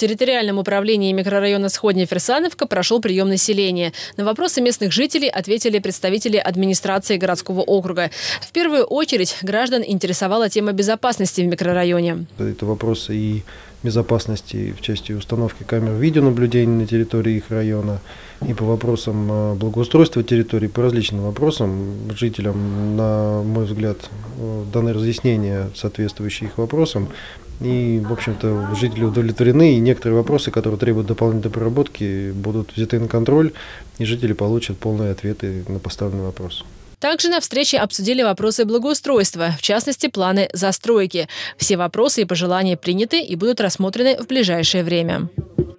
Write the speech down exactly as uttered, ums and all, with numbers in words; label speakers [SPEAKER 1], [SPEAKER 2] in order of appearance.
[SPEAKER 1] территориальном управлении микрорайона Сходня-Фирсановка прошел прием населения. На вопросы местных жителей ответили представители администрации городского округа. В первую очередь граждан интересовала тема безопасности в микрорайоне.
[SPEAKER 2] Это вопросы и безопасности в части установки камер видеонаблюдения на территории их района, и по вопросам благоустройства территории, по различным вопросам. Жителям, на мой взгляд, даны разъяснения, соответствующие их вопросам. И, в общем-то, жители удовлетворены, и некоторые вопросы, которые требуют дополнительной проработки, будут взяты на контроль, и жители получат полные ответы на поставленный вопрос.
[SPEAKER 1] Также на встрече обсудили вопросы благоустройства, в частности, планы застройки. Все вопросы и пожелания приняты и будут рассмотрены в ближайшее время.